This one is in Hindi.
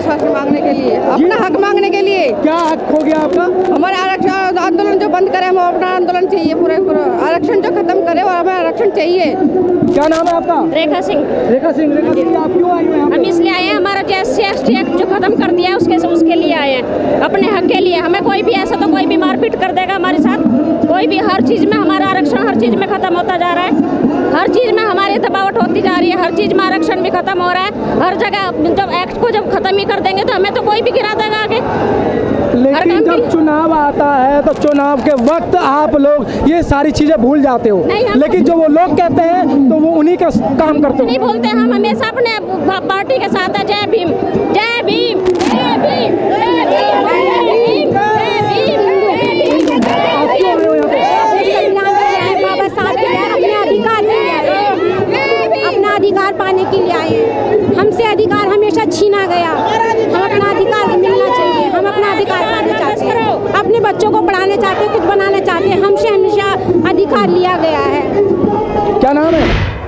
आश्वासन मांगने के लिए, अपना हक मांगने के लिए। क्या हक हो गया आपका? हमारा आरक्षण आंदोलन जो बंद करे, हमें अपना आंदोलन चाहिए, पूरे आरक्षण जो खत्म करे और हमें आरक्षण चाहिए। क्या नाम है आपका? रेखा सिंह। रेखा सिंह, आप क्यों आई हैं? हम इसलिए आए हैं, हमारा जो SC/ST एक्ट जो खत्म कर दिया है उसके लिए आए हैं, अपने हक के लिए। हमें कोई भी ऐसा तो कोई भी मारपीट कर देगा हमारे साथ, कोई भी हर चीज़ में हमारा आरक्षण हर चीज़ में खत्म होता जा रहा है, हर चीज़ में हमारी दबावट होती जा रही है, हर चीज़ में आरक्षण भी खत्म हो रहा है, हर जगह जब एक्ट को जब खत्म ही कर देंगे तो हमें तो कोई भी गिरा देगा आगे। लेकिन जब चुनाव आता है तो चुनाव के वक्त आप लोग ये सारी चीजें भूल जाते हो, लेकिन जो वो लोग कहते हैं तो वो उन्हीं का काम करते हो। नहीं बोलते, हम हमेशा अपने पार्टी के साथ है। जय भीम, जय भीम, जय भीम, जय भीम, जय भीम, जय भीम। बाबा साहब अपने अधिकार के लिए आए, अपना अधिकार पाने के लिए आए हैं। हमसे अधिकार हमेशा छीना गया, हम अपना अधिकार मिलना चाहिए, हम अपना अधिकार पाना चाहते हैं, अपने बच्चों को पढ़ाना चाहते हैं, कुछ बनाना चाहते हैं, हमसे हमेशा अधिकार लिया गया है। क्या नाम है?